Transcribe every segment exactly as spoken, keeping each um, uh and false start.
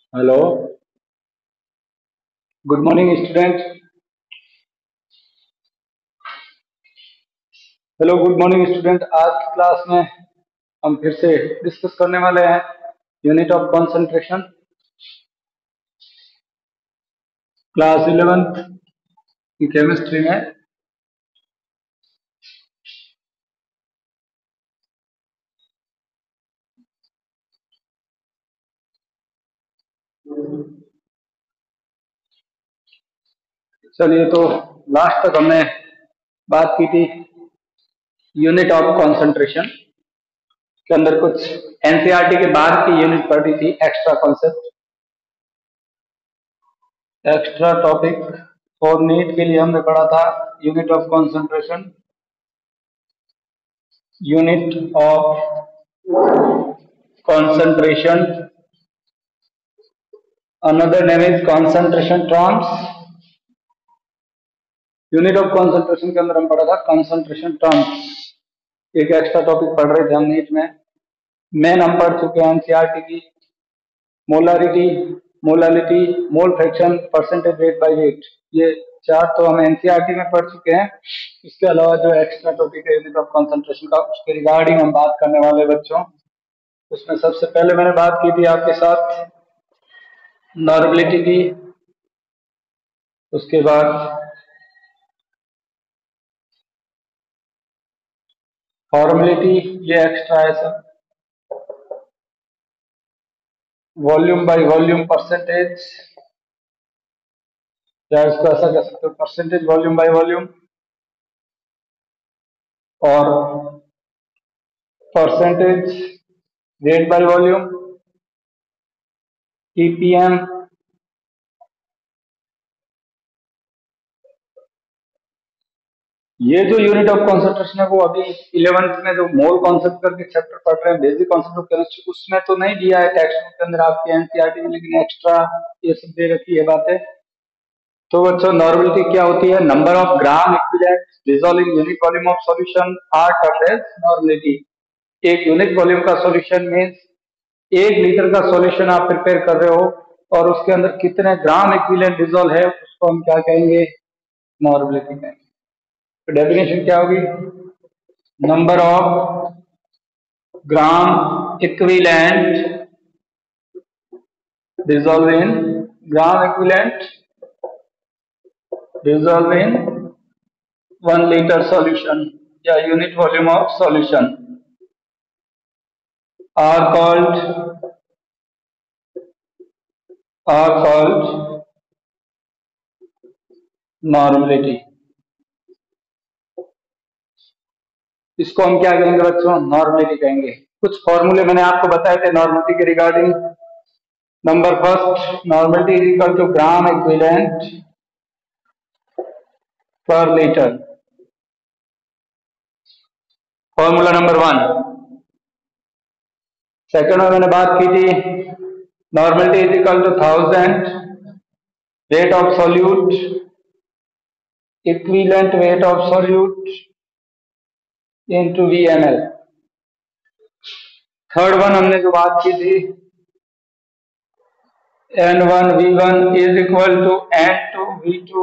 Hello. Good morning student. Hello good morning student. आज की class में हम फिर से डिस्कस करने वाले हैं unit of concentration, class eleventh की केमिस्ट्री में। चलिए, तो लास्ट तक हमने बात की थी यूनिट ऑफ कंसंट्रेशन के अंदर कुछ एनसीईआरटी के बाद की यूनिट पढ़ी थी, एक्स्ट्रा कॉन्सेप्ट, एक्स्ट्रा टॉपिक। और नीट के लिए हमने पढ़ा था unit of concentration, unit of concentration, another name is concentration terms। Unit of concentration के अंदर हम पढ़ा था कंसंट्रेशन टर्म्स। एक एक्स्ट्रा टॉपिक पढ़ रहे थे हम नीट में। मेन हम पढ़ चुके हैं एनसीईआरटी की molarity, molality, mole fraction, percentage weight by weight. ये चार तो हम एनसीईआरटी में पढ़ चुके हैं। इसके अलावा जो एक्स्ट्रा टॉपिक है यूनिट ऑफ कंसंट्रेशन का, उसके रिगार्डिंग हम बात करने वाले बच्चों। उसमें सबसे पहले मैंने बात की थी आपके साथ नॉर्मलिटी की, उसके बाद फॉर्मेलिटी, ये एक्स्ट्रा है सब, वॉल्यूम बाय वॉल्यूम परसेंटेज, या इसको ऐसा कह सकते हो परसेंटेज वॉल्यूम बाय वॉल्यूम, और percentage weight by volume, TPM. ये जो यूनिट ऑफ कंसंट्रेशन है वो अभी इलेवेंथ में जो मोल कॉन्सेप्ट करके चैप्टर पढ़ रहे हैं, बेसिक कॉन्सेप्ट ऑफ केमिस्ट्री, उसमें तो नहीं दिया है टेक्स्ट बुक के अंदर आपके एनसीईआरटी में, लेकिन एक्स्ट्रा ये सब दे रखी है बातें। तो बच्चों, नॉर्मलिटी क्या होती है? Number of gram equivalent dissolve in unit volume of solution are termed as normality. एक यूनिट वॉल्यूम का सॉल्यूशन मींस एक लीटर का सॉल्यूशन आप प्रिपेयर कर रहे हो और उसके अंदर कितने ग्राम इक्विवेलेंट डिसॉल्व है, उसको हम क्या कहेंगे? नॉर्मलिटी कहेंगे। तो डेफिनेशन क्या होगी? Number of gram equivalent dissolve in gram equivalent dissolve in one litre solution या unit volume of solution are called are called normality. इसको हम क्या कहेंगे बच्चों? नॉर्मलिटी कहेंगे। कुछ फॉर्मूले मैंने आपको बताए थे नॉर्मलिटी के regarding. Number first, normality is equal to gram equivalent पर litre. Formula number one. Second में मैंने बात की थी normality is equal to thousand weight of solute equivalent weight of solute into V M L. Third one हमने जो बात की थी N one V one is equal to N two V two.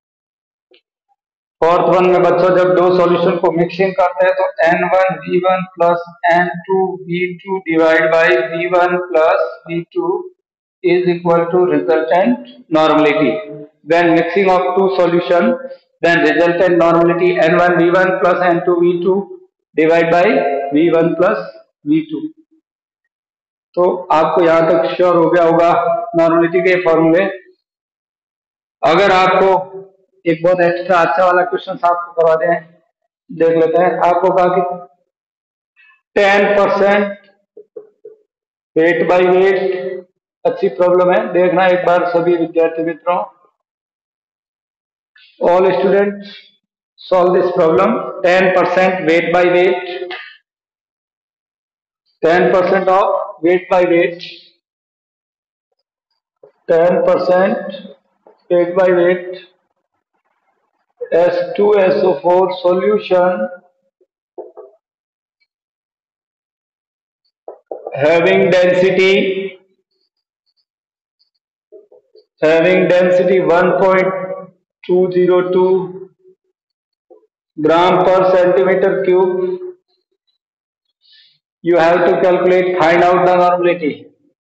Fourth one में बच्चों जब दो solution को मिक्सिंग करते हैं तो N one V one plus N two V two divide by V one plus V two is equal to resultant normality. When mixing of two solution, then resultant normality N one V one plus N two V two divide by V one plus V two. तो आपको यहां तक sure हो गया होगा normality के फॉर्मूले। अगर आपको एक बहुत एक्स्ट्रा अच्छा वाला क्वेश्चन आपको करवा दें, देख लेते हैं। आपको कहा कि ten percent weight by weight, अच्छी प्रॉब्लम है, देखना एक बार सभी विद्यार्थी मित्रों। All student solve this problem. Ten percent weight by weight, ten percent of weight by weight, ten percent weight by weight S two S O four solution having density having density one point two zero two gram per centimeter cube, you have to calculate, find out the normality.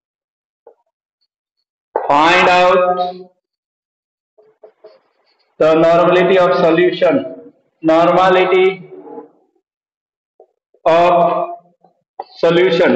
Find out the normality of solution. Normality of solution.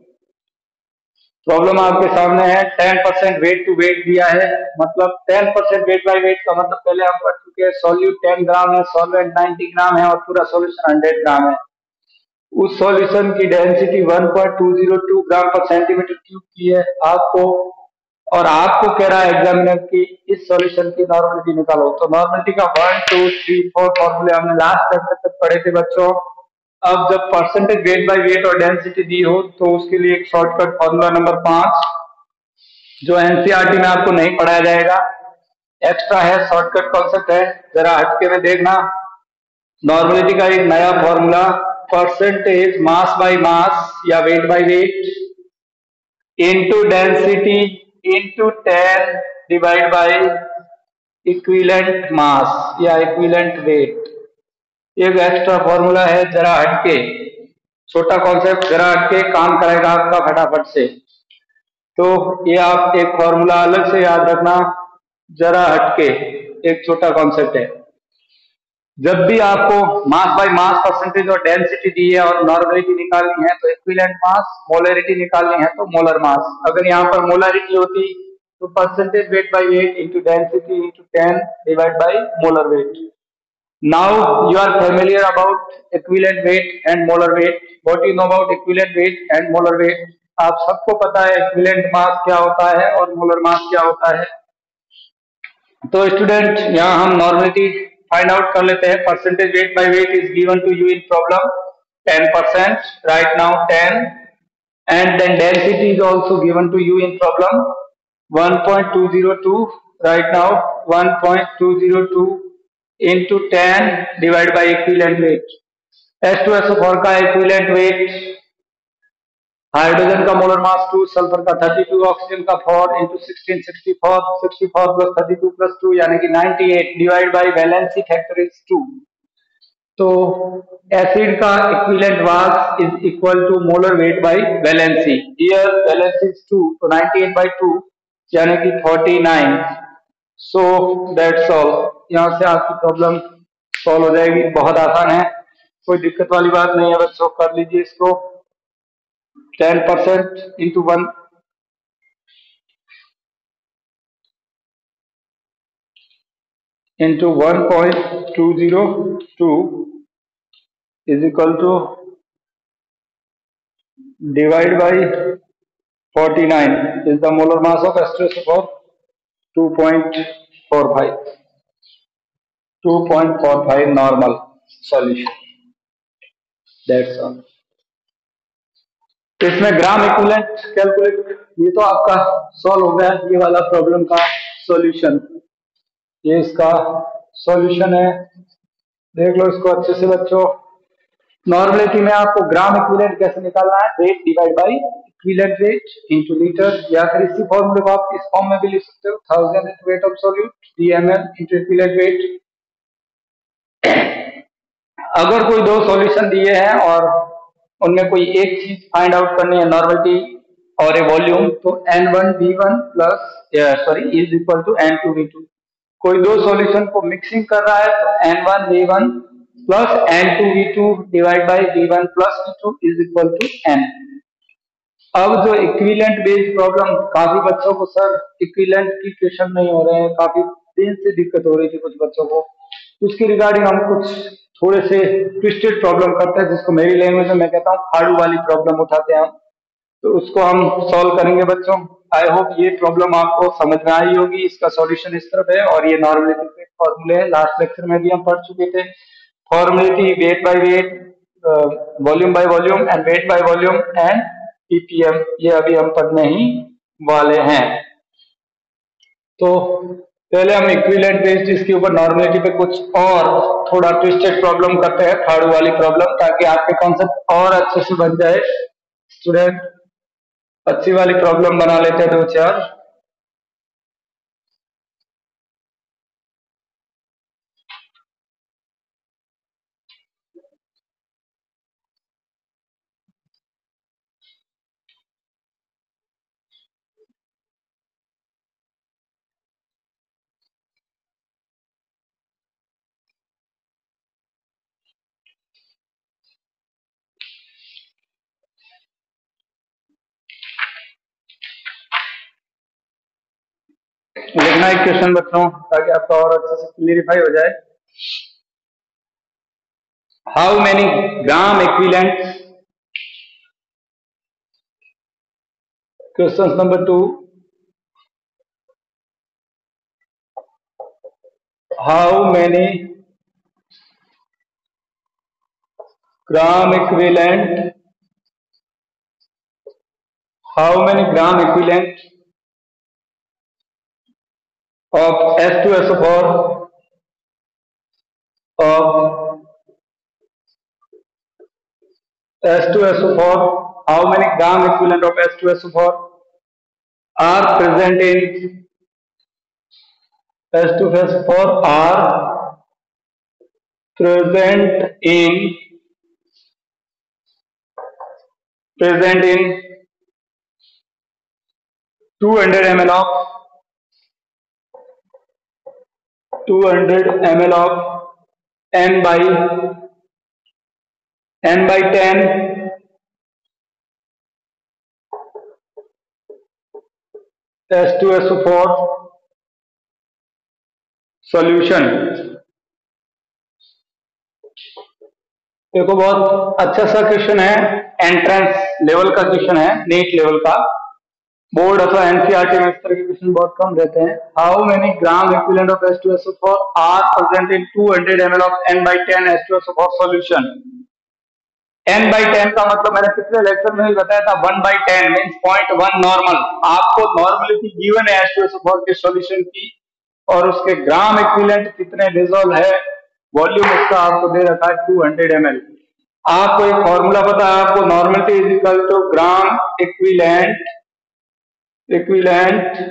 Problem आपके सामने है, ten percent weight to weight दिया है, मतलब ten percent weight by weight का मतलब पहले हम पढ़ चुके हैं, सॉल्यूट टेन ग्राम है, सॉल्वेंट नाइंटी ग्राम है और पूरा सॉल्यूशन हंड्रेड ग्राम है। उस सॉल्यूशन की density one point two zero two gram per centimetre cube की है आपको, और आपको कह रहा है एग्जामिनर की इस सॉल्यूशन की नॉर्मलिटी निकालो। तो नॉर्मलिटी का वन टू थ्री फोर फॉर्मूले हमने लास्ट लेक्चर तक पढ़े थे बच्चों। अब जब परसेंटेज वेट बाय वेट और डेंसिटी दी हो तो उसके लिए एक शॉर्टकट फॉर्मूला नंबर पांच, जो एनसीईआरटी में आपको नहीं पढ़ाया जाएगा, एक्स्ट्रा है, शॉर्टकट कॉन्सेप्ट है, जरा हटके में देखना। नॉर्मलिटी का एक नया formula, percentage mass by mass या weight by weight into density into ten divide by equivalent mass या इक्विवेलेंट वेट। एक एक्स्ट्रा फॉर्मूला है, जरा हटके, छोटा कॉन्सेप्ट, जरा हटके काम करेगा आपका फटाफट से। तो ये आप एक फॉर्मूला अलग से याद रखना, जरा हटके, एक छोटा कॉन्सेप्ट है। जब भी आपको मास बाय मास परसेंटेज और डेंसिटी दी है और नॉर्मलिटी निकालनी है तो इक्विवेलेंट मास, मोलरिटी निकालनी है तो मोलर मास। अगर यहाँ पर मोलरिटी होती तो percentage weight by weight into density into ten divide by molar weight. Now you are familiar about equivalent weight and molar weight. What you know about equivalent weight and molar weight? आप सबको पता है equivalent mass क्या होता है और molar mass क्या होता है। तो स्टूडेंट यहाँ हम नॉर्मलिटी फाइंड आउट कर लेते हैं। Percentage weight by weight is given to you in problem ten percent, right now ten, and then density is also given to you in problem one point two zero two, right now one point two zero two into ten divide by equivalent weight. H two S O four का equivalent weight, hydrogen का molar mass two, sulphur का thirty two, oxygen का four into sixteen sixty four, sixty four plus thirty two plus two यानी कि ninety eight divide by valency factor is two. तो acid का equivalent mass is equal to molar weight by valency. Here valency is two, तो ninety eight by two यानी कि forty nine. So that's all. यहाँ से आपकी problem solve हो जाएगी, बहुत आसान है, कोई दिक्कत वाली बात नहीं है बच्चों, कर लीजिए इसको। Ten percent into one into one point two zero two is equal to divide by forty nine is the molar mass of H two S O four, two point four five, two point four five normal solution. That's all. इसमें gram equivalent calculate, ये तो आपका solve हो गया, ये वाला problem का solution, ये इसका सॉल्यूशन है, देख लो इसको अच्छे से बच्चों। नॉर्मलिटी में आपको ग्राम इक्विवेलेंट कैसे निकालना है, weight divide by equivalent weight into litre, या फिर इसी फॉर्मूले को आप इस फॉर्म में भी लिख सकते हो, thousand into weight of solute DML into equivalent weight. अगर कोई दो सॉल्यूशन दिए हैं और उनमें कोई एक चीज फाइंड आउट करनी है, नॉर्मलिटी और ए वॉल्यूम, तो N one V one plus sorry is equal to N two V two. कोई दो सॉल्यूशन को मिक्सिंग कर रहा है तो N one V one plus N two V two divide by V one plus V two is equal to N. अब जो equivalent based problem, काफी बच्चों को सर इक्विवेलेंट की क्वेश्चन नहीं हो रहे हैं, काफी दिन से दिक्कत हो रही थी कुछ बच्चों को, उसकी रिगार्डिंग हम कुछ थोड़े से ट्विस्टेड प्रॉब्लम करते हैं, जिसको मेरी लैंग्वेज में मैं कहता हूँ फाड़ू वाली प्रॉब्लम उठाते हैं हम, तो उसको हम सॉल्व करेंगे बच्चों। आई होप ये प्रॉब्लम आपको समझ में आई होगी। इसका सॉल्यूशन इस तरफ है और ये नॉर्मलिटी के फॉर्मूले है, लास्ट लेक्चर में भी हम पढ़ चुके थे। Formality weight by weight, volume by volume and weight by volume and PPM, ये अभी हम पढ़ने ही वाले हैं। तो पहले हम इक्विवेलेंट बेस्ड इसके ऊपर नॉर्मलिटी पे कुछ और थोड़ा ट्विस्टेड प्रॉब्लम करते हैं, फाड़ू वाली प्रॉब्लम, ताकि आपके कॉन्सेप्ट और अच्छे से बन जाए। स्टूडेंट अच्छी वाली प्रॉब्लम बना लेते हैं दो चार। लिखना एक क्वेश्चन बच्चों, ताकि आपका और अच्छे से क्लियरिफाई हो जाए। How many gram equivalent, question number two, how many gram equivalent, how many gram equivalent of S two S O four of S two S O four, how many gram equivalent of S two S O four are present in S two S O four are present in present in two hundred milliliters of two hundred milliliters of n by n by ten S two S O four solution। देखो बहुत अच्छा सा question है, entrance level का question है, NEET level का। Board अथवा NCERT में इस तरह के क्वेश्चन बहुत कम रहते हैं। How many gram equivalent of H two S O four are present in two hundred M L of N by ten H two S O four solution. n by ten का मतलब मैंने पिछले lecture में भी बताया था, one by ten means point one normal. आपको normality given है H two S O four के सॉल्यूशन की, और उसके ग्राम इक्विवेलेंट कितने डिसॉल्व है, वॉल्यूम उसका आपको दे रखा है टू हंड्रेड एम एल। आपको एक फॉर्मूला पता है, आपको normality is equal to gram equivalent equivalent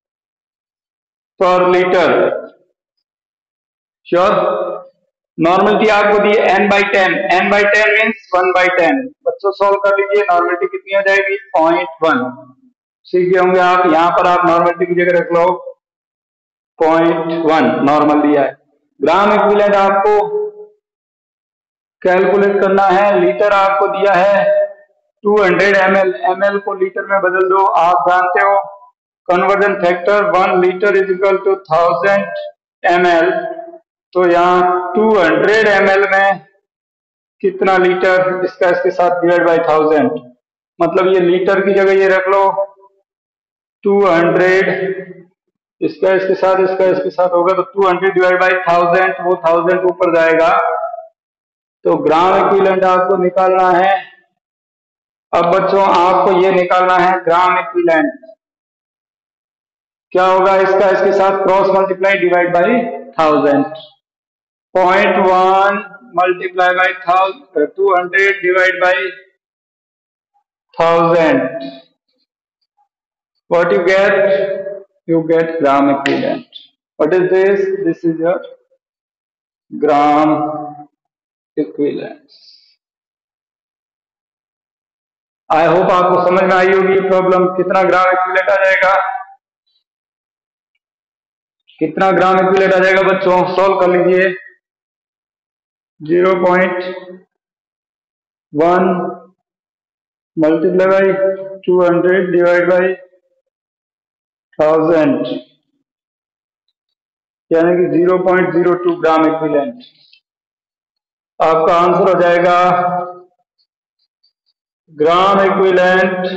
पर लीटर। श्योर, नॉर्मलिटी आपको दी N by ten, N by ten means one by ten. बच्चों सॉल्व कर लीजिए, नॉर्मलिटी कितनी हो जाएगी, पॉइंट वन। सीख गए होंगे आप, यहां पर आप नॉर्मलिटी की जगह रख लो पॉइंट वन, नॉर्मल दिया है। ग्राम इक्विवेलेंट आपको कैलकुलेट करना है, लीटर आपको दिया है two hundred M L, M L को लीटर में बदल दो। आप जानते हो conversion factor one litre is equal to thousand M L, तो यहाँ टू हंड्रेड एम एल में कितना लीटर, इसका इसके साथ डिवाइड बाई थाउजेंड, मतलब ये लीटर की जगह ये रख लो टू हंड्रेड, इसका इसके साथ इसका इसके साथ होगा तो two hundred divide by thousand, वो थाउजेंड ऊपर जाएगा, तो ग्राम इक्विवेलेंट आपको निकालना है। अब बच्चों आपको ये निकालना है ग्राम इक्विवेलेंट, क्या होगा, इसका इसके साथ cross multiply divide by thousand, point one multiply by thousand, two hundred divide by thousand, what you get, you get gram equivalent. What is this? This is your gram equivalent. I hope आपको समझ में आई होगी problem. कितना gram equivalent आ जाएगा, कितना gram equivalent आ जाएगा बच्चों, solve कर लीजिए। Zero point one multiply by two hundred divide by thousand, यानी कि zero point zero two gram equivalent. आपका आंसर हो जाएगा gram equivalent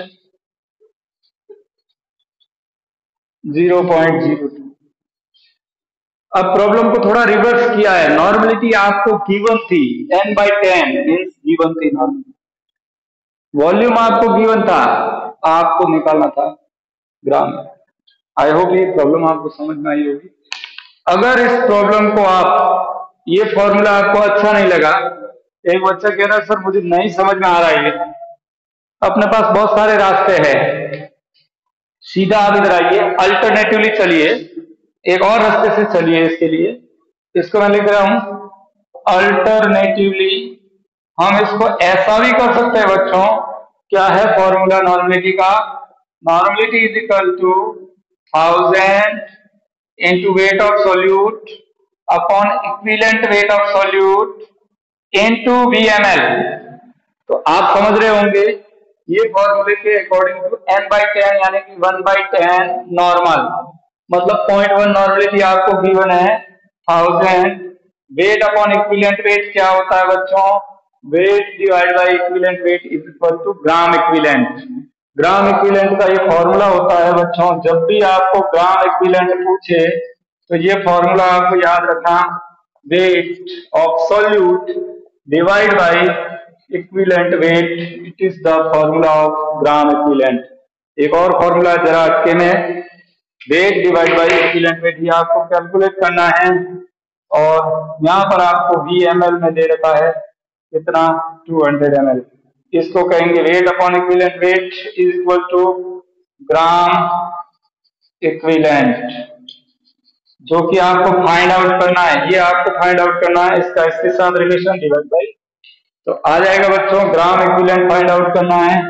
zero point zero two. अब प्रॉब्लम को थोड़ा रिवर्स किया है, नॉर्मलिटी आपको गिवन थी n by ten means given थी नॉर्मल, वॉल्यूम आपको गिवन था, आपको निकालना था ग्राम। आई होप ये प्रॉब्लम आपको समझ में आई होगी। अगर इस प्रॉब्लम को आप, ये फॉर्मूला आपको अच्छा नहीं लगा, एक बच्चा कह रहा है सर मुझे नहीं समझ में आ रहा है, अपने पास बहुत सारे रास्ते हैं, सीधा आप इधर आइए, अल्टरनेटिवली चलिए, एक और रास्ते से चलिए। इसके लिए इसको मैं लिख रहा हूं अल्टरनेटिवली, हम इसको ऐसा भी कर सकते हैं बच्चों, क्या है फॉर्मूला नॉर्मलिटी का, normality is equal to thousand into weight of solute upon equivalent weight of solute into V M L। तो आप समझ रहे होंगे ये फॉर्मूले के according to n by ten यानी कि वन बाई टेन नॉर्मल, मतलब पॉइंट वन नॉर्मलिटी आपको गिवन है thousand. Weight upon equivalent weight क्या होता है बच्चों? Weight divide by equivalent weight is equal to gram equivalent. Gram equivalent का ये फॉर्मूला होता है बच्चों, जब भी आपको ग्राम इक्विवेलेंट पूछे तो ये फॉर्मूला आपको याद रखना, weight of solute divide by equivalent weight, it is the formula of gram equivalent. एक और फॉर्मूला जरा अटके में, weight divide by equivalent weight, ये आपको कैलकुलेट करना है और यहाँ पर आपको वी एम एल में दे रखा है कितना, टू हंड्रेड एम एल। इसको कहेंगे weight upon equivalent weight is equal to gram equivalent, जो कि आपको फाइंड आउट करना है। ये आपको फाइंड आउट करना है, इसका इसके साथ रिलेशन डिवाइड बाई, तो आ जाएगा बच्चों ग्राम इक्विवेलेंट फाइंड आउट करना है।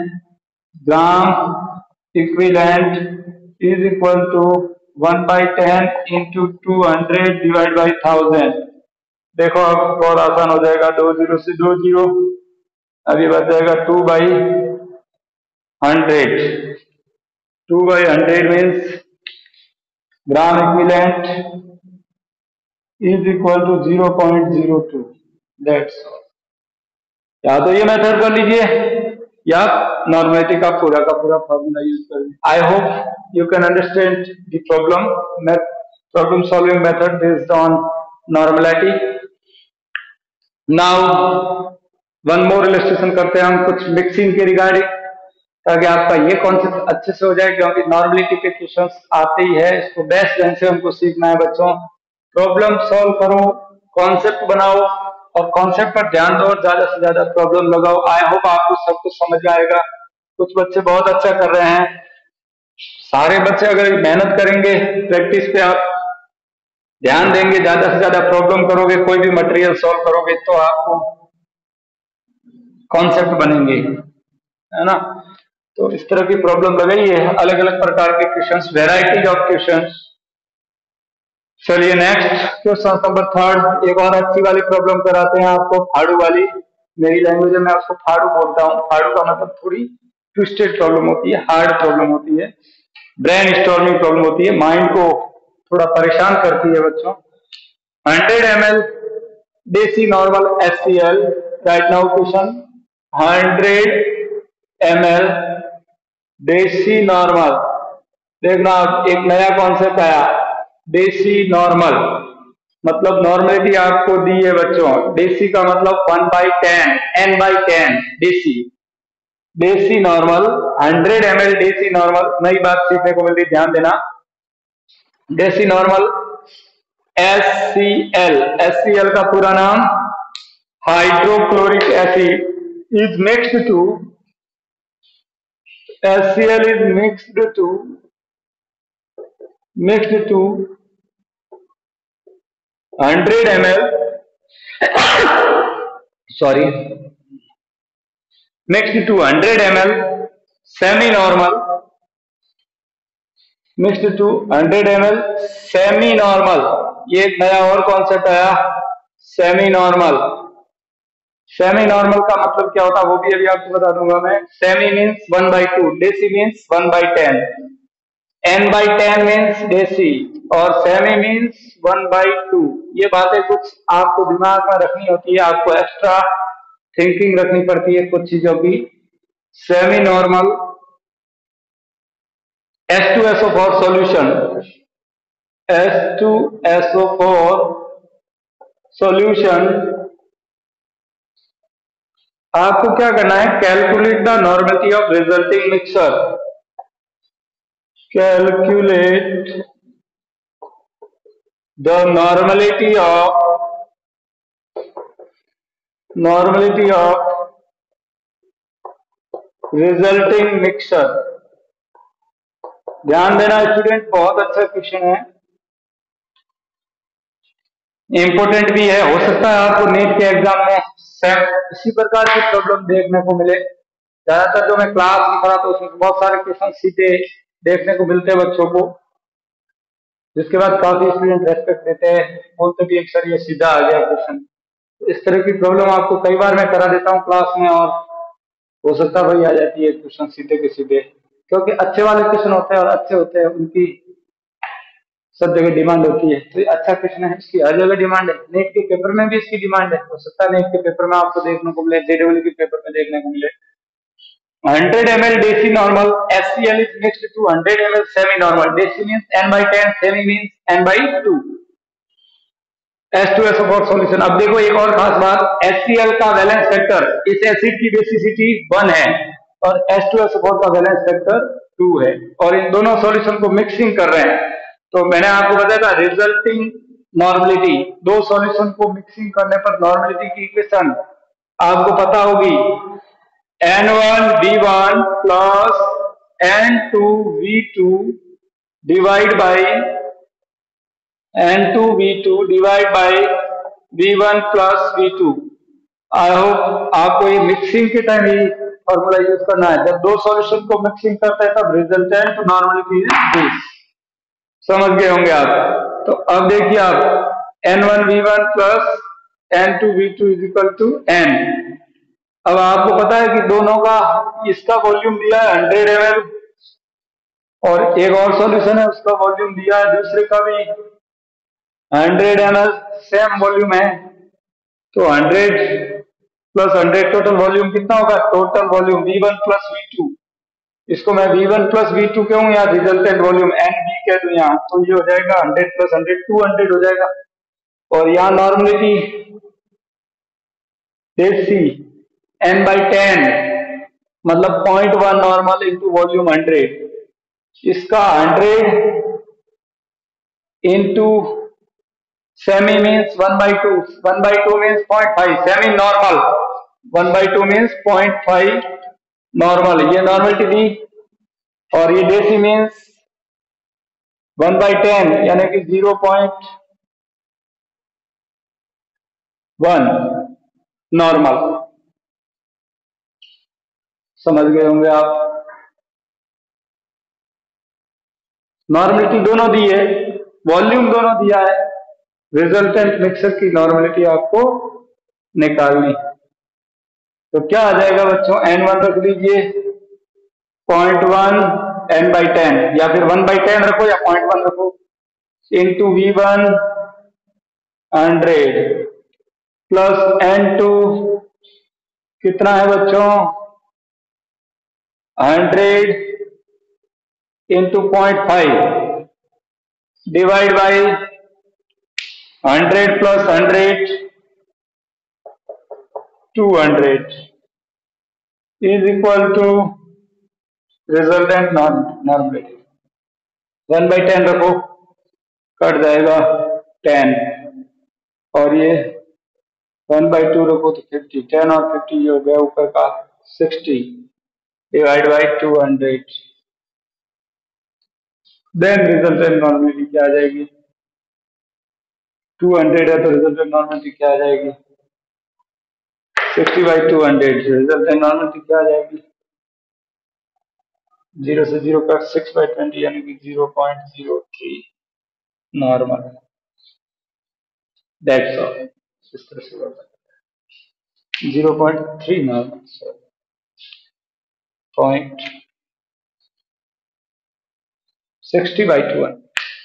Gram equivalent is equal to one by ten into two hundred divide by thousand. देखो अब बहुत आसान हो जाएगा, दो जीरो से दो जीरो, अभी बच जाएगा two by hundred. Two by hundred means gram equivalent is equal to zero point zero two. That's all. या तो ये मेथड कर लीजिए या नॉर्मलिटी का पूरा का पूरा फॉर्मूला यूज कर लीजिए। I hope you can understand the problem problem solving method based on normality. Now one more illustration करते हैं हम कुछ मिक्सिंग के रिगार्डिंग, ताकि आपका ये कॉन्सेप्ट अच्छे से हो जाए, क्योंकि नॉर्मलिटी के क्वेश्चंस आते ही है, इसको बेस्ट ढंग से हमको सीखना है बच्चों। प्रॉब्लम सॉल्व करो, कॉन्सेप्ट बनाओ और कॉन्सेप्ट पर ध्यान दो और ज्यादा से ज्यादा प्रॉब्लम लगाओ। आई होप आपको सब कुछ समझ आएगा। कुछ बच्चे बहुत अच्छा कर रहे हैं, सारे बच्चे अगर मेहनत करेंगे, प्रैक्टिस पे आप ध्यान देंगे, ज्यादा से ज्यादा प्रॉब्लम करोगे, कोई भी मटेरियल सॉल्व करोगे, तो आपको कॉन्सेप्ट बनेंगे, है ना। तो इस तरह की प्रॉब्लम लगाई है, अलग अलग प्रकार के क्वेश्चंस, वेराइटीज ऑफ क्वेश्चंस। चलिए नेक्स्ट क्वेश्चन नंबर थर्ड, एक और अच्छी वाली प्रॉब्लम कराते हैं आपको, फाड़ू वाली। मेरी लैंग्वेज में मैं उसको फाड़ू बोलता हूँ। फाड़ू का मतलब थोड़ी ट्विस्टेड प्रॉब्लम होती है, हार्ड प्रॉब्लम होती है, ब्रेन स्टॉर्मिंग प्रॉब्लम होती है, माइंड को थोड़ा परेशान करती है बच्चों। Hundred M L deci normal H C L, right now question, hundred M L deci normal. देखना एक नया कॉन्सेप्ट आया, देसी नॉर्मल, मतलब नॉर्मलिटी आपको दी है बच्चों। देसी का मतलब one by ten, N by ten, deci deci normal, hundred M L deci normal. नई बात सीखने को मिलती, ध्यान देना। Deci normal S C L, S C L का पूरा नाम hydrochloric acid is mixed to, H C L is mixed to mixed to hundred M L sorry mixed to hundred M L semi normal, mixed to hundred M L semi normal. ये एक नया और concept आया, semi normal. Semi normal का मतलब क्या होता है वो भी अभी आपको बता दूंगा मैं। Semi means one by two, deci means one by ten, N by ten means deci और semi means one by two. ये बातें कुछ आपको दिमाग में रखनी होती है, आपको एक्स्ट्रा थिंकिंग रखनी पड़ती है कुछ चीजों की। Semi normal H two S O four solution, H two S O four solution, आपको क्या करना है, calculate the normality of resulting mixture, calculate the normality of normality of resulting mixture. ध्यान देना स्टूडेंट, बहुत अच्छा क्वेश्चन है, इंपोर्टेंट भी है। हो सकता है आपको नीट के एग्जाम में इसी प्रकार की प्रॉब्लम देखने को मिले। ज्यादातर जो मैं क्लास में पढ़ा तो उसमें बहुत सारे क्वेश्चन सीधे देखने को मिलते हैं बच्चों को, जिसके बाद काफी स्टूडेंट रेस्पेक्ट देते हैं, बोलते भी एक सर ये सीधा आ गया क्वेश्चन। इस तरह की प्रॉब्लम आपको कई बार मैं करा देता हूँ क्लास में, और हो सकता भाई आ जाती है क्वेश्चन सीधे के सीधे, क्योंकि अच्छे वाले क्वेश्चन होते हैं और अच्छे होते हैं, उनकी सब जगह डिमांड होती है, तो ये अच्छा क्वेश्चन है, इसकी हर जगह डिमांड है। नेट के पेपर में भी इसकी डिमांड है, हो सकता है नेट के पेपर में आपको देखने को मिले, जेडब्ल्यू के पेपर में देखने को मिले। Hundred M L deci normal H C L is mixed to hundred M L semi normal, deci means N by ten, semi means N by two, H two S O four solution. अब देखो एक और खास बात, H C L का valence factor इस acid की basicity one है और H two S O four का वैलेंस फैक्टर टू है, और इन दोनों सॉल्यूशन को मिक्सिंग कर रहे हैं। तो मैंने आपको बताया था रिजल्टिंग नॉर्मलिटी, दो सॉल्यूशन को मिक्सिंग करने पर नॉर्मलिटी की इक्वेशन आपको पता होगी, N one V one plus N two V two divide by N two V two divide by V one plus V two. I hope आपको ये मिक्सिंग के टाइम ही फॉर्मूला यूज करना है। जब दो सॉल्यूशन को मिक्सिंग करते हैं तब रिजल्टेंट नॉर्मलिटी इज दिस, समझ गए होंगे आप। तो अब देखिए आप N one V one plus N two V two is equal to N. अब आपको पता है कि दोनों का, इसका वॉल्यूम दिया है हंड्रेड एम एल और एक और सॉल्यूशन है उसका वॉल्यूम दिया है दूसरे का भी hundred M L, same volume है। तो hundred plus hundred total volume कितना होगा, total volume V one plus V two, इसको मैं V one plus V two कहूँ या रिजल्टेंट वॉल्यूम एन बी कह दूं यहाँ, तो ये हो जाएगा hundred plus hundred two hundred हो जाएगा। और यहाँ normality C N by ten मतलब point one normal into volume hundred, इसका hundred into semi means one by two, one by two means point five, semi normal one by two means point five normal, ये normality दी। और ये deci means one by ten यानी कि zero point one normal, समझ गए होंगे आप। नॉर्मलिटी दोनों दी है, वॉल्यूम दोनों दिया है, रिजल्टेंट मिक्सर की नॉर्मलिटी आपको निकालनी है। तो क्या आ जाएगा बच्चों, एन वन रख लीजिए point one N by ten, या फिर वन बाई टेन रखो या पॉइंट वन रखो, into V one hundred plus N two कितना है बच्चों, hundred into point five divide by hundred plus hundred two hundred is equal to resultant normality. One by ten रखो, cut जाएगा ten, और ये वन बाई टू रखो तो fifty, ten और फिफ्टी हो गया ऊपर का sixty divide by two hundred, then resultant normality क्या आ जाएगी, टू हंड्रेड है तो रिजल्टेंट नॉर्मलिटी क्या आ जाएगी, sixty by two hundred, resultant normality क्या आ जाएगी, जीरो से zero cut six by twenty यानी कि zero point zero three normal. That's all, इस तरह से होता है zero point three normal, point sixty by two hundred.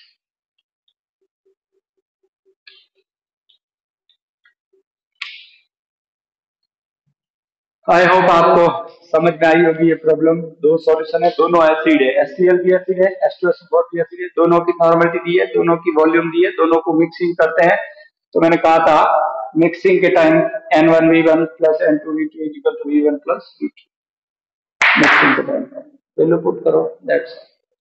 I hope आपको समझ में आई होगी ये प्रॉब्लम। दो सॉल्यूशन है, दोनों एसिड है, एच सी एल भी एसिड है, H two S O four भी एसिड है, दोनों की नॉर्मलिटी दी है, दोनों की वॉल्यूम दी है, दोनों को मिक्सिंग करते हैं। तो मैंने कहा था मिक्सिंग के time N one V one plus N two V two equal to V one plus V two, mixing के टाइम वैल्यू पुट करो, दैट्स।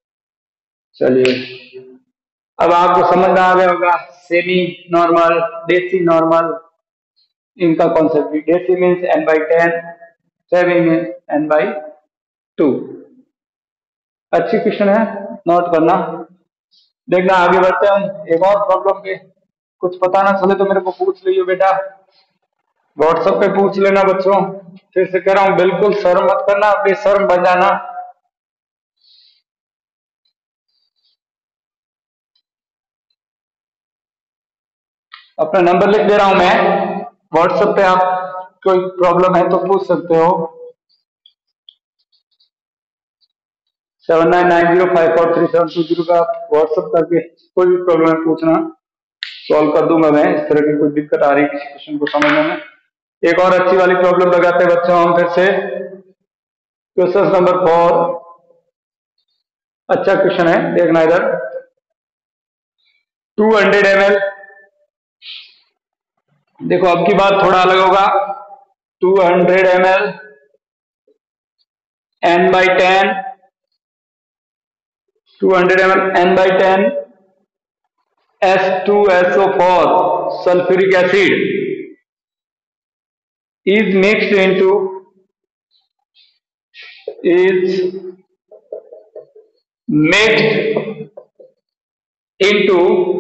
चलिए अब आपको समझ में आ गया होगा सेमी नॉर्मल, देसी नॉर्मल, इनका कॉन्सेप्ट भी। Deci means N by ten, semi means N by two. अच्छी क्वेश्चन है, नोट करना। देखना आगे बढ़ते हैं हम एक और प्रॉब्लम पे। कुछ पता ना चले तो मेरे को पूछ लियो बेटा, व्हाट्सएप पे पूछ लेना बच्चों। फिर से कह रहा हूं, बिल्कुल शर्म मत करना, बेशर्म बन जाना। अपना नंबर लिख दे रहा हूं मैं, व्हाट्सएप पे आप कोई प्रॉब्लम है तो पूछ सकते हो। Seven nine nine zero five four three seven two zero का व्हाट्सएप करके कोई भी प्रॉब्लम है पूछना, सॉल्व कर दूंगा मैं। इस तरह की कोई दिक्कत आ रही है किसी क्वेश्चन को समझने में। एक और अच्छी वाली प्रॉब्लम लगाते हैं बच्चों हम फिर से। क्वेश्चन नंबर फोर, अच्छा क्वेश्चन है, देखना इधर। टू हंड्रेड एम एल, देखो अब की बात थोड़ा अलग होगा। Two hundred M L N by ten, two hundred M L N by ten S two S O four sulphuric acid is mixed into is mixed into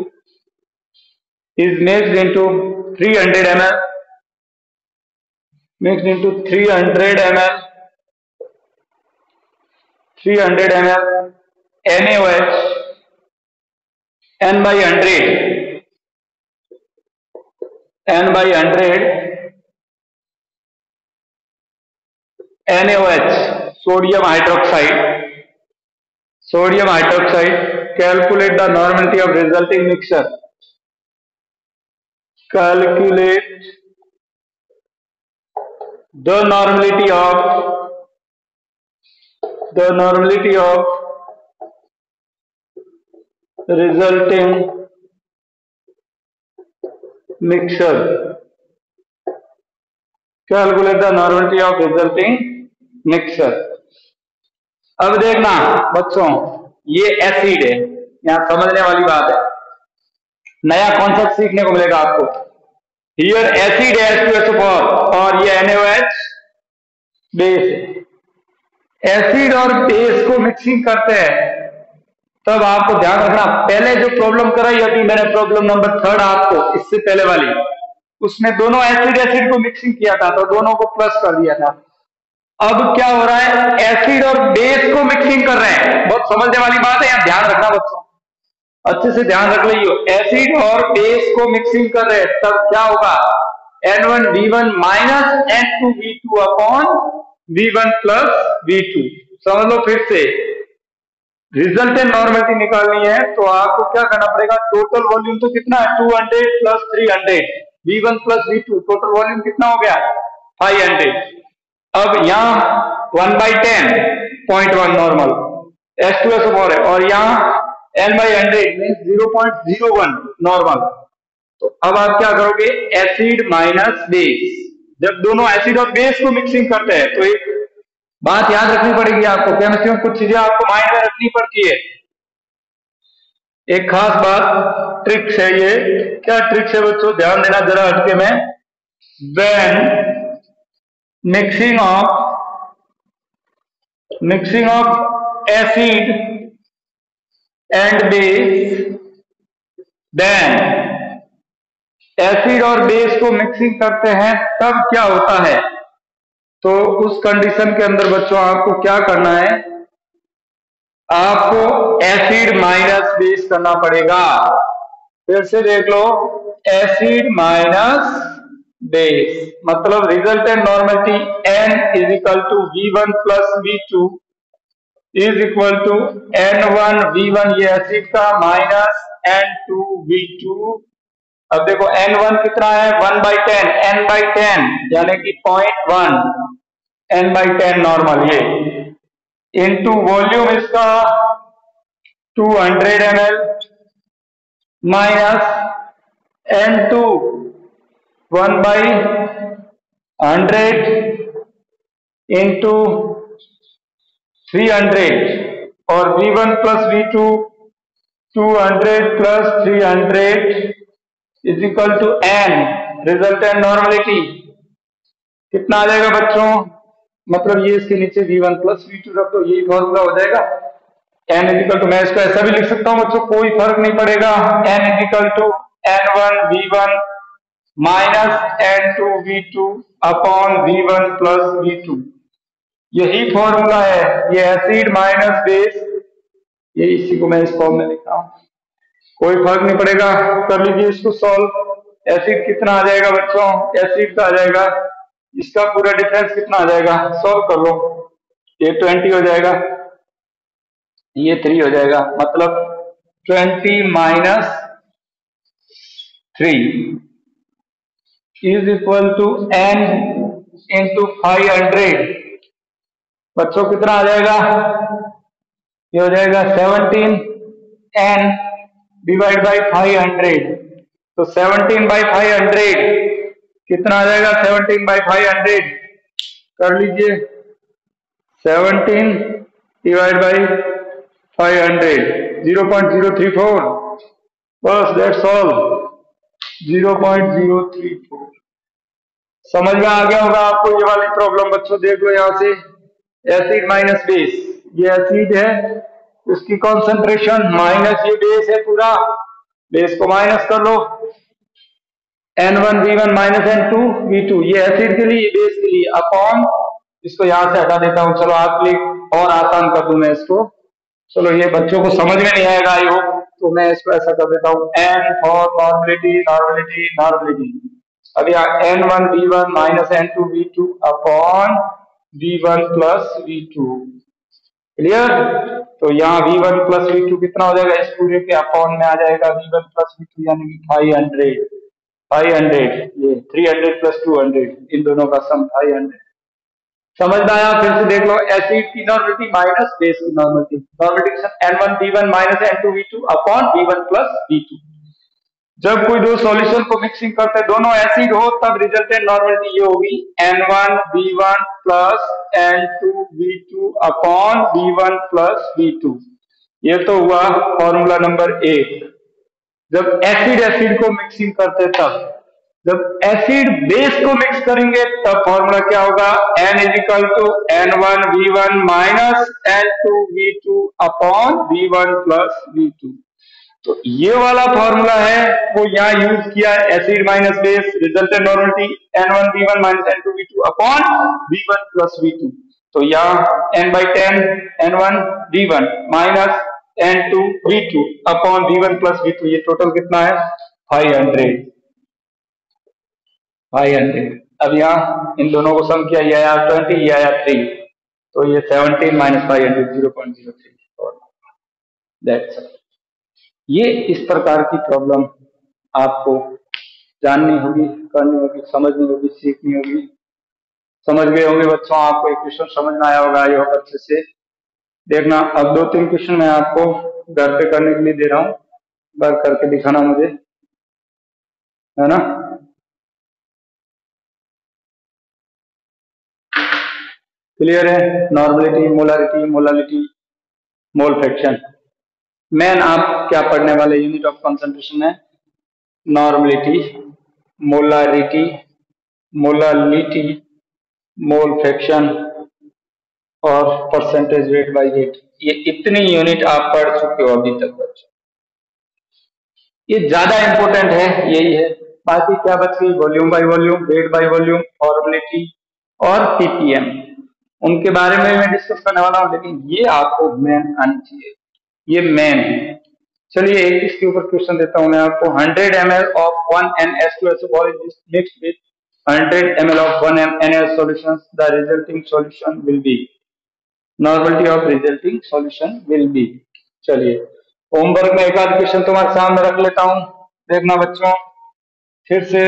is mixed into three hundred milliliters, mixed into three hundred milliliters, three hundred milliliters NaOH n by one hundred, n by one hundred NaOH, sodium hydroxide, sodium hydroxide. Calculate the normality of resulting mixture. Calculate the normality of the normality of resulting mixture. Calculate the normality of resulting mixture. अब देखना बच्चों, ये acid है, यहां समझने वाली बात है, नया कॉन्सेप्ट सीखने को मिलेगा आपको। हियर एसिड है H two S O four और ये NaOH बेस है। एसिड और बेस को मिक्सिंग करते हैं तब आपको ध्यान रखना, पहले जो प्रॉब्लम कराई अभी मैंने, प्रॉब्लम नंबर थर्ड आपको, इससे पहले वाली, उसमें दोनों एसिड एसिड को मिक्सिंग किया था तो दोनों को प्लस कर दिया था। अब क्या हो रहा है, एसिड और बेस को मिक्सिंग कर रहे हैं। बहुत समझने वाली बात है, यहां ध्यान रखना बच्चों, अच्छे से ध्यान रख लीजिए। एसिड और बेस को मिक्सिंग कर रहे हैं तब क्या होगा, N one V one minus N two V two upon V one plus V two. समझ लो फिर से, रिजल्टेंट नॉर्मलिटी निकालनी है तो आपको क्या करना पड़ेगा, टोटल वॉल्यूम तो कितना है, two hundred plus three hundred, V one plus V two, total volume कितना हो गया, फाइव हंड्रेड। अब यहाँ one by ten point one normal S two S four है और यहाँ N by hundred mean zero point zero one normal. तो अब आप क्या करोगे, एसिड माइनस बेस, जब दोनों एसिड और बेस को मिक्सिंग करते हैं तो एक बात याद रखनी पड़ेगी आपको, केमिस्ट्री में कुछ चीजें आपको माइंड में रखनी पड़ती है। एक खास बात ट्रिक्स है, ये क्या ट्रिक्स है बच्चों, ध्यान देना जरा हटके में। When mixing of mixing of acid and base, then acid और बेस को मिक्सिंग करते हैं तब क्या होता है, तो उस कंडीशन के अंदर बच्चों आपको क्या करना है, आपको एसिड माइनस बेस करना पड़ेगा। फिर से देख लो, एसिड माइनस बेस मतलब resultant normality n is equal to V one plus V two is equal to N one V one, ये एसिड का, minus N two V two. अब देखो एन वन कितना है, one by ten, N by ten यानी कि point one, N by ten normal ये, into volume इसका two hundred M L minus N two one by hundred into three hundred और V one plus V two, two hundred plus three hundred is equal to N, resultant normality कितना आ जाएगा बच्चों, मतलब ये इसके नीचे V one plus V two रख दो, यही फॉर्मूला हो जाएगा। एन इज इक्वल टू, मैं इसको ऐसा भी लिख सकता हूं बच्चों, कोई फर्क नहीं पड़ेगा, N is equal to N one V one minus N two V two upon V one plus V two, यही फॉर्मूला है। ये एसिड माइनस बेस, ये इसी को मैं इस फॉर्म में लिख रहा हूं, कोई फर्क नहीं पड़ेगा। कर लीजिए इसको सॉल्व। एसिड कितना आ जाएगा बच्चों, एसिड का आ जाएगा, इसका पूरा डिफरेंस कितना आ जाएगा, सॉल्व कर लो, ये ट्वेंटी हो जाएगा, ये थ्री हो जाएगा, मतलब twenty minus three is equal to N into five hundred. बच्चों कितना आ जाएगा? ये हो जाएगा seventeen N divide by five hundred. तो सेवनटीन बाई फाइव हंड्रेड कितना आ जाएगा? सेवनटीन बाई फाइव हंड्रेड कर लीजिए, seventeen divide by five hundred, zero point zero three four. बस that's all, zero point zero three four. समझ में आ गया होगा आपको ये वाली प्रॉब्लम। बच्चों देख लो यहां से, एसिड माइनस बेस, ये एसिड है, इसकी कॉन्सेंट्रेशन माइनस ये बेस है पूरा, बेस को माइनस कर लो, N one V one minus N two V two, ये एसिड के लिए, बेस के लिए, अपॉन, इसको यहां से हटा देता हूं, चलो आप लिए और आसान कर दूं मैं इसको। चलो ये बच्चों को समझ में नहीं आएगा आई होप, तो मैं इसको ऐसा कर देता हूं, N for normality normality normality. अब यहाँ N one V one minus N two V two upon V one plus V two. Clear? तो यहाँ V one plus V two कितना हो जाएगा? इस पूरे के अपॉन में आ जाएगा V one plus V two, यानी कि फाइव हंड्रेड। फाइव हंड्रेड, ये three hundred plus two hundred, इन दोनों का सम फाइव हंड्रेड। समझ में आया? फिर से देख लो, एसिड की नॉर्मलिटी माइनस बेस की normality, normality N one V one minus N two V two upon V one plus V two. जब कोई दो सॉल्यूशन को मिक्सिंग करते हैं, दोनों एसिड हो, तब रिजल्टेंट नॉर्मलिटी ये होगी N one V one plus N two V two upon V one plus V two. ये तो हुआ फॉर्मूला नंबर एक। जब एसिड एसिड को मिक्सिंग करते तब, जब एसिड बेस को मिक्स करेंगे तब फॉर्मूला क्या होगा? N is equal to N one V one minus N two V two upon V one plus V two. तो ये वाला फॉर्मूला है वो यहाँ यूज किया है, acid minus base, resultant normality N one V one minus N two V two upon V one plus V two. तो यहाँ n by ten N one V one minus N two V two upon V one plus V two, ये total कितना है? Five hundred. Five hundred. अब यहाँ इन दोनों को सम किया, ये आया ट्वेंटी, ये आया थ्री, तो ये seventeen minus five hundred, zero point zero three. That's ये इस प्रकार की प्रॉब्लम आपको जाननी होगी, करनी होगी, समझनी होगी, सीखनी होगी। समझ गए होंगे बच्चों? आपको एक क्वेश्चन समझ में आया होगा, ये होगा अच्छे से देखना। अब दो तीन क्वेश्चन मैं आपको घर पे करने के लिए दे रहा हूँ, वर्क करके दिखाना मुझे, है ना? क्लियर है? Normality, molarity, molality, mole fraction. Main आप क्या पढ़ने वाले यूनिट ऑफ कंसंट्रेशन है normality, molarity, molality, mole fraction और परसेंटेज वेट बाय वेट। ये इतनी यूनिट आप पढ़ चुके हो अभी तक बच्चों, ये ज्यादा इंपॉर्टेंट है, यही है। बाकी क्या बच गई? Volume by volume, weight by volume, formality और पीपीएम, उनके बारे में मैं डिस्कस करने वाला हूँ, लेकिन ये आपको मेन आनी चाहिए, ये मेन है। चलिए एक इसके ऊपर क्वेश्चन देता हूं मैं आपको। Hundred M L of one N S two S O is mixed with hundred M L of one N L solution, the resulting solution will be, normality of resulting solution will be. चलिए homework में एक आध question तुम्हारे सामने रख लेता हूं, देखना बच्चों फिर से।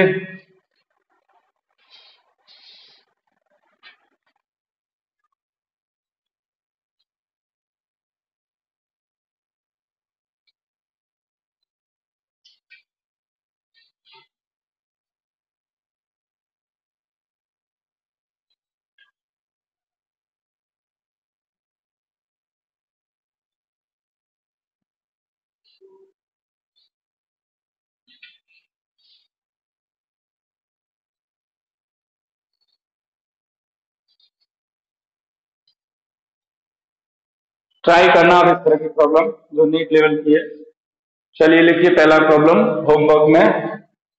ट्राई करना आप इस तरह की प्रॉब्लम जो नीट लेवल की है। चलिए लिखिए पहला प्रॉब्लम होमवर्क में।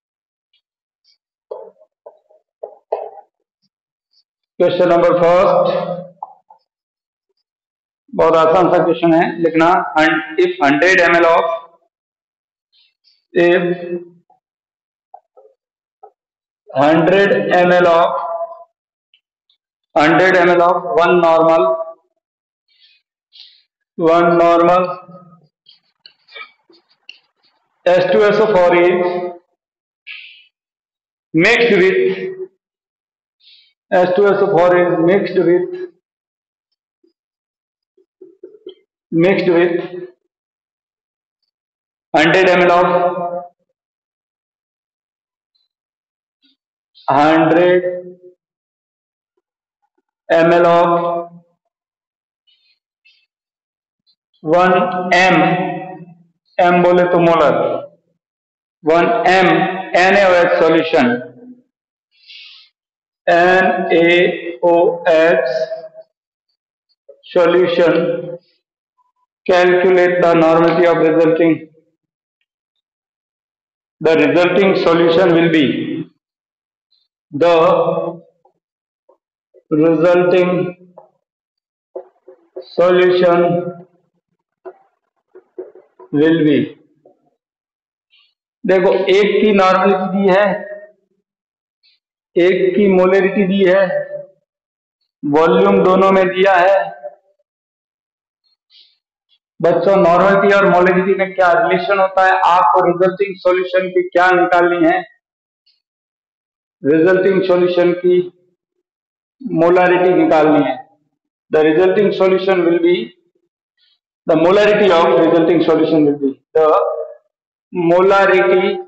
क्वेश्चन नंबर फर्स्ट, बहुत आसान सा क्वेश्चन है लिखना। If hundred M L of if hundred M L of hundred M L of one normal one normal H two S O four is mixed with H two S O four is mixed with mixed with one hundred milliliters of one hundred milliliters of one m m बोले तो molar one m NaOH solution NaOH solution. Calculate the normality of resulting. The resulting solution will be the resulting solution will be. देखो एक की normality दी है, एक की molarity दी है, volume दोनों में दिया है। बच्चों नॉर्मलिटी और मोलरिटी में क्या रिलेशन होता है, आपको रिजल्टिंग सॉल्यूशन की क्या निकालनी है, रिजल्टिंग सॉल्यूशन की मोलरिटी निकालनी है। The resulting solution will be the molarity of resulting solution will be the molarity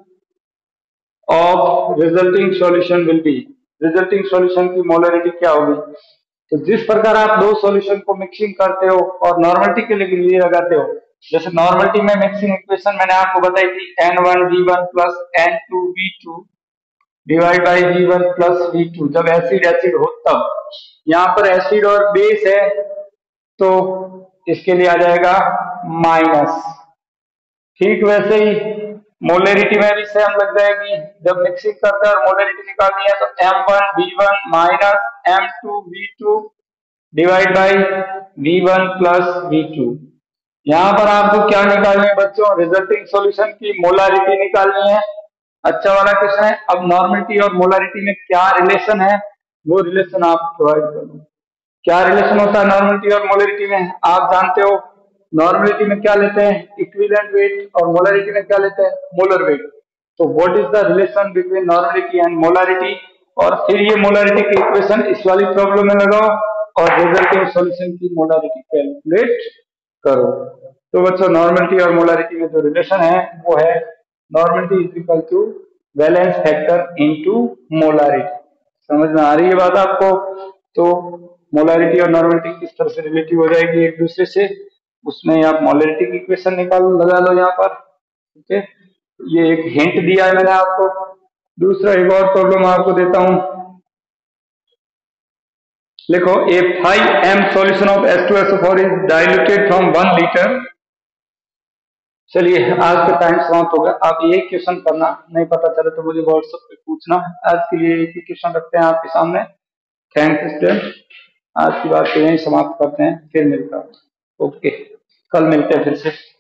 of resulting solution will be resulting solution की मोलरिटी क्या होगी। तो जिस प्रकार आप दो सॉल्यूशन को मिक्सिंग करते हो और नॉर्मलिटी के लिए लगाते हो, जैसे नॉर्मलिटी में मिक्सिंग इक्वेशन मैंने आपको बताई थी N one V one plus N two V two divide by V one plus V two. जब एसिड एसिड हो तब, यहाँ पर एसिड और बेस है तो इसके लिए आ जाएगा माइनस। ठीक वैसे ही मोलरिटी में भी सेम लग जाएगी, जब मिक्सिंग करते हैं और मोलरिटी निकालनी है तो M one V one minus M two V two divide by V one plus V two. यहाँ पर आपको क्या निकालनी है बच्चों, रिजल्टिंग सॉल्यूशन की मोलरिटी निकालनी है। अच्छा वाला क्वेश्चन है। अब नॉर्मलिटी और मोलरिटी में क्या रिलेशन है वो रिलेशन आप प्रोवाइड करो। क्या रिलेशन होता है नॉर्मलिटी और मोलरिटी में, आप जानते हो। नॉर्मलिटी में क्या लेते हैं, इक्विवेलेंट वेट, और मोलरिटी में क्या लेते हैं, मोलर वेट। तो what is the relation between normality and molarity, और फिर ये मोलरिटी की इक्वेशन इस वाली प्रॉब्लम में लगाओ और रिजल्टिंग सॉल्यूशन की मोलरिटी कैलकुलेट करो। तो बच्चों नॉर्मलिटी और मोलरिटी में जो रिलेशन है वो है normality is equal to valence factor into molarity. समझ में आ रही है बात आपको। तो मोलरिटी और नॉर्मलिटी किस तरह से रिलेटिव हो जाएगी एक दूसरे से, उसमें आप मोलरिटी की इक्वेशन निकाल लगा लो यहाँ पर। ठीक है, ये एक हिंट दिया है मैंने आपको। दूसरा एक और प्रॉब्लम आपको देता हूं, लिखो a five M solution of H two S O four is diluted from one litre. चलिए आज का टाइम समाप्त होगा। आप ये क्वेश्चन करना, नहीं पता चले तो मुझे व्हाट्सएप पे पूछना। आज के लिए एक ही क्वेश्चन रखते हैं आपके सामने। थैंक यू स्टूडेंट, आज की बात को यहीं समाप्त करते हैं, फिर मिलता हूँ। ओके, कल मिलते हैं फिर से।